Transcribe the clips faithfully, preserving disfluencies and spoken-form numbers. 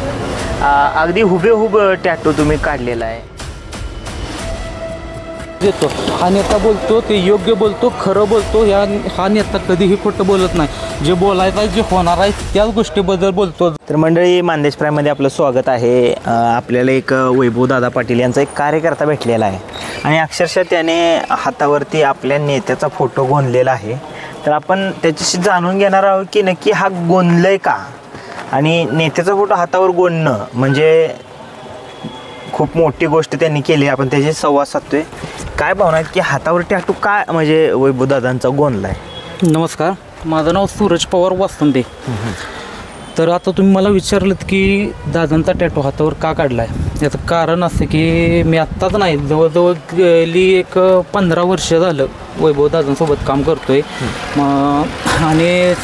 अगदी हुबेहूब टॅटू तुम्ही काढलेला आहे. देतो हा नेता बोलतो ते योग्य बोलतो, खरं बोलतो. या हा नेता कधीही खोटं बोलत नाही. जे बोलायचं आहे, जे होणार आहे त्याच गोष्टीबद्दल बोलतो. तर मंडळी, मानदेश प्राईममध्ये आपलं स्वागत आहे. आपल्याला एक वैभव दादा पाटील यांचा एक कार्यकर्ता भेटलेला आहे आणि अक्षरशः त्याने हातावरती आपल्या नेत्याचा फोटो गोंदलेला आहे. तर आपण त्याच्याशी जाणून घेणार आहोत की नक्की हा गोंदलंय का, आणि नेत्याचा फोटो हातावर गोंदणं म्हणजे खूप मोठी गोष्ट त्यांनी केली. आपण त्याची संवाद साधतोय. काय भावना आहेत की हातावर टॅटू काय म्हणजे वैभव दादांचा गोंदला आहे? नमस्कार, माझं नाव सूरज पवार वास्तंदे. तर आता तुम्ही मला विचारलं की दादांचा टॅटू हातावर का काढला आहे. याचं कारण असं की मी आत्ताच नाही, जवळजवळ गेली एक पंधरा वर्ष झालं वैभव दादांसोबत काम करतो आहे. मग आणि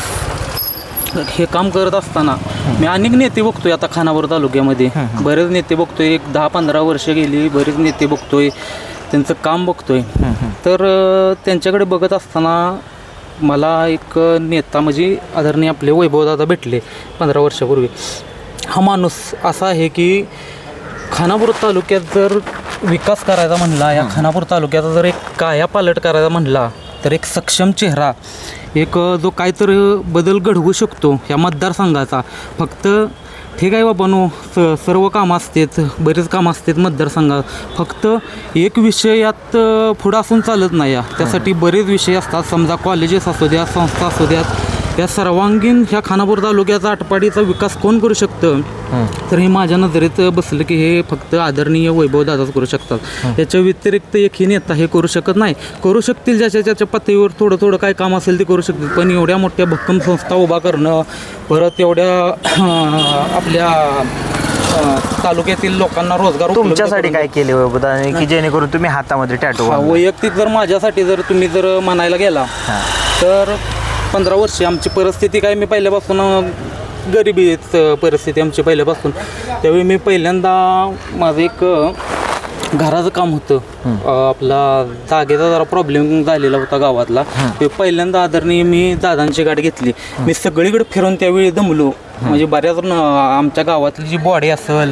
हे काम करत असताना मी अनेक नेते बघतोय. आता खानापूर तालुक्यामध्ये बरेच नेते बघतोय. एक दहा पंधरा वर्ष गेली, बरेच नेते बघतोय, त्यांचं काम बघतोय. तर त्यांच्याकडे बघत असताना मला एक नेता म्हणजे आदरणीय आपले वैभवदादा भेटले पंधरा वर्षापूर्वी. हा माणूस असा आहे की खानापूर तालुक्यात जर विकास करायचा म्हणला, या खानापूर तालुक्याचा जर एक कायापालट करायचा म्हणला, तर एक सक्षम चेहरा, एक जो काहीतरी बदल घडवू शकतो या मतदारसंघाचा. फक्त ठीक आहे बाबांनो, स सर्व कामं असतात, बरेच कामं असतात मतदारसंघात. फक्त एक विषय यात पुढं असून चालत नाही. या त्यासाठी बरेच विषय असतात. समजा कॉलेजेस असू द्या, संस्था असू द्यात, या सर्वांगीण ह्या खानापूर तालुक्याचा आटपाडीचा विकास कोण करू शकतं, तर हे माझ्या नजरेत बसलं की हे फक्त आदरणीय वैभव दादाच करू शकतात. याच्या व्यतिरिक्त एकही नेता हे करू शकत नाही. करू शकतील ज्याच्या ज्याच्या पातळीवर थोडं थोडं काय काम असेल ते करू शकतील, पण एवढ्या मोठ्या भक्कम संस्था उभा करणं, परत एवढ्या आपल्या तालुक्यातील लोकांना रोजगार. तुमच्यासाठी काय केले वैभव दादांनी की जेणेकरून तुम्ही हातामध्ये टॅटू? वैयक्तिक जर माझ्यासाठी जर तुम्ही जर म्हणायला गेला तर पंधरा वर्षे आमची परिस्थिती काय, मी पहिल्यापासून गरिबीच परिस्थिती आमची पहिल्यापासून. त्यावेळी मी पहिल्यांदा माझं एक घराचं काम होतं. आपला जागेचा जरा प्रॉब्लेम झालेला होता गावातला. ते पहिल्यांदा आदरणीय मी दादांची गाडी घेतली. मी सगळीकडे फिरून त्यावेळी दमलो. म्हणजे बऱ्याच आमच्या गावातली जी बॉडी असेल,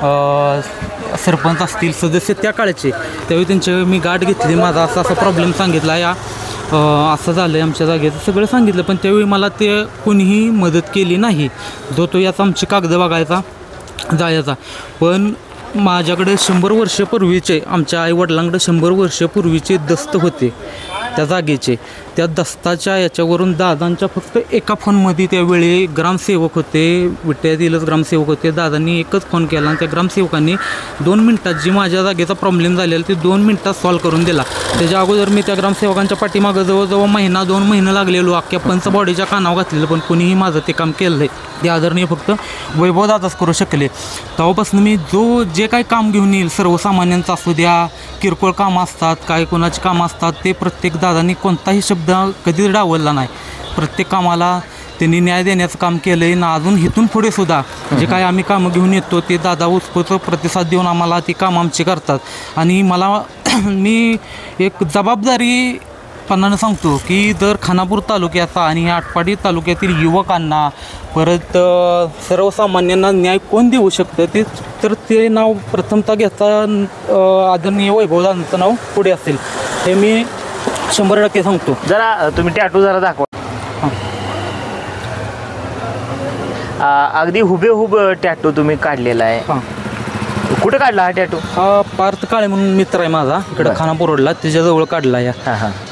सरपंच असतील, सदस्य त्या काळचे, त्यावेळी त्यांच्या मी गाठ घेतली. माझा असा असा प्रॉब्लेम सांगितला, या असं झालं आहे आमच्या जागेचं, सगळं सांगितलं. पण त्यावेळी मला ते कोणीही मदत केली नाही. जो तो याचा आमची कागद बघायचा, जायचा. पण माझ्याकडे शंभर वर्षापूर्वीचे, आमच्या आईवडिलांकडे शंभर वर्षापूर्वीचे दस्त होते त्या जागेचे. त्या दस्ताच्या याच्यावरून दादांच्या फक्त एका फोनमध्ये त्यावेळी ग्रामसेवक होते, विट्यातीलच ग्रामसेवक होते. दादांनी एकच फोन केला आणि त्या ग्रामसेवकांनी दोन मिनटात जी माझ्या जागेचा प्रॉब्लेम झालेला ते दोन मिनटात सॉल्व्ह करून दिला. त्याच्या अगोदर मी त्या ग्रामसेवकांच्या पाठीमागं जवळजवळ महिना दोन महिने लागलेलो, अख्ख्या पंच बॉडीच्या कानावर घातलेलं, पण कोणीही माझं ते काम केलं आहे. ते आदरणीय फक्त वैभवदादाच करू शकले. तेव्हापासून मी जो जे काही काम घेऊन येईल, सर्वसामान्यांचं असू द्या, किरकोळ कामं असतात, काय कोणाची कामं असतात, ते प्रत्येक दादांनी कोणताही शब्द कधीच डावलला नाही. प्रत्येक कामाला त्यांनी न्याय देण्याचं काम केलं आहे ना. अजून इथून पुढे सुद्धा जे काही आम्ही कामं घेऊन येतो ते दादा उत्स्फूर्त प्रतिसाद देऊन आम्हाला ती कामं आमची करतात. आणि मला मी एक जबाबदारी पणानं सांगतो की जर खानापूर तालुक्याचा आणि आटपाडी तालुक्यातील युवकांना, परत सर्वसामान्यांना न्याय कोण देऊ शकतं, ते तर ते नाव प्रथमतः घेता आदरणीय वैभवदादांचं नाव पुढे असेल, हे मी शंभर टक्के सांगतो. जरा तुम्ही टॅटू जरा दाखवा. अगदी हुबेहूब टॅटू तुम्ही काढलेला आहे. हां, कुठे काढला हा टॅटू? हा पार्थ काळे म्हणून मित्र आहे माझा, इकडं खानापूर रोडला, त्याच्याजवळ काढला या. हां हां.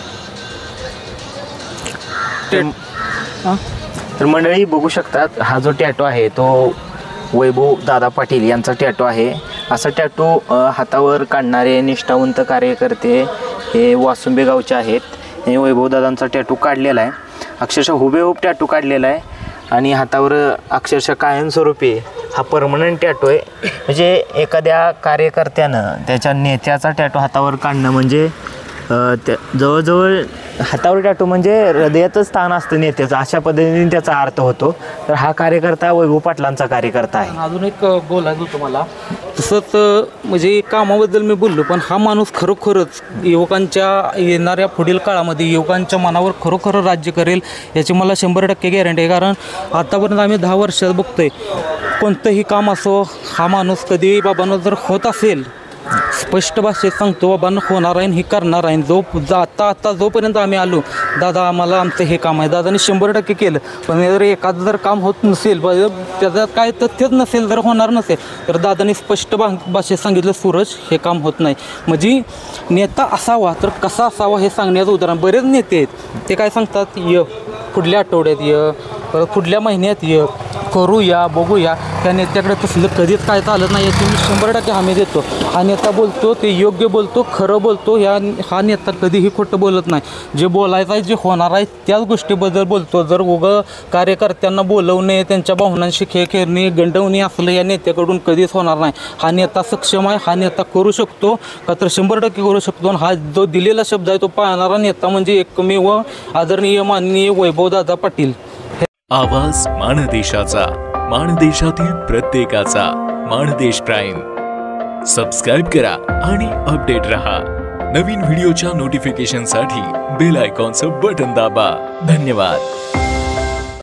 तर मंडळी बघू शकतात, हा जो टॅटू आहे तो वैभव दादा पाटील यांचा टॅटू आहे. असा टॅटू हातावर काढणारे निष्ठावंत कार्यकर्ते हे वासुंबे गावचे आहेत. हे वैभवदादांचा टॅटू काढलेला आहे, अक्षरशः हुबेहूब टॅटू काढलेला आहे. आणि हातावर अक्षरशः कायमस्वरूपी हा परमनंट टॅटू आहे. म्हणजे एखाद्या कार्यकर्त्यानं त्याच्या नेत्याचा टॅटू हातावर काढणं म्हणजे त्या जवळजवळ हातावर टॅटू म्हणजे हृदयाचं स्थान असतं नेत्याचं, अशा पद्धतीने त्याचा अर्थ होतो. तर हा कार्यकर्ता वैभव पाटलांचा कार्यकर्ता आहे. अजून एक बोलायचं होतं मला, तसंच म्हणजे कामाबद्दल मी बोललो, पण हा माणूस खरोखरच युवकांच्या येणाऱ्या पुढील काळामध्ये युवकांच्या मनावर खरोखर राज्य करेल याची मला शंभर टक्के गॅरंटी आहे. कारण आतापर्यंत आम्ही दहा वर्षात बघतोय कोणतंही काम असो, हा माणूस कधी बाबांनो जर होत असेल, स्पष्ट भाषेत सांगतो बाबांना होणार आहे आणि हे करणार आहे. जो आता आता जोपर्यंत आम्ही आलो, दादा आम्हाला आमचं हे काम आहे, दादाने शंभर टक्के केलं. पण जर एखादं जर काम होत नसेल, त्याचं काय तथ्यच नसेल, जर होणार नसेल, तर दादाने स्पष्ट भा भाषेत सांगितलं, सूरज हे काम होत नाही. म्हणजे नेता असावा तर कसा असावा हे सांगण्याचं उदाहरण. बरेच नेते आहेत, ते काय सांगतात, य पुढल्या आठवड्यात य, परत पुढल्या महिन्यात य, करूया बघूया. त्या नेत्याकडे तसलं कधीच काय चालत नाही, याची मी शंभर टक्के हमी देतो. हा नेता बोलतो ते योग्य बोलतो, खरं बोलतो. ह्या हा नेता कधीही खोटं बोलत नाही. जे बोलायचं आहे, जे होणार आहे त्याच गोष्टीबद्दल बोलतो. जर उगं कार्यकर्त्यांना बोलवणे, त्यांच्या भावनांशी खेळ खेळणे, गंडवणे असलं या नेत्याकडून कधीच होणार नाही. हा नेता सक्षम आहे, हा नेता करू शकतो, का तर शंभर टक्के करू शकतो. आणि हा जो दिलेला शब्द आहे तो पाळणारा नेता म्हणजे एकमेव आदरणीय माननीय वैभवदादा पाटील. आवाज माणदेशाचा, माणदेशातील प्रत्येकाचा. माणदेश प्राईम सबस्क्राईब करा आणि अपडेट रहा. नवीन व्हिडिओच्या नोटिफिकेशनसाठी बेल आयकॉनचं बटन दाबा. धन्यवाद.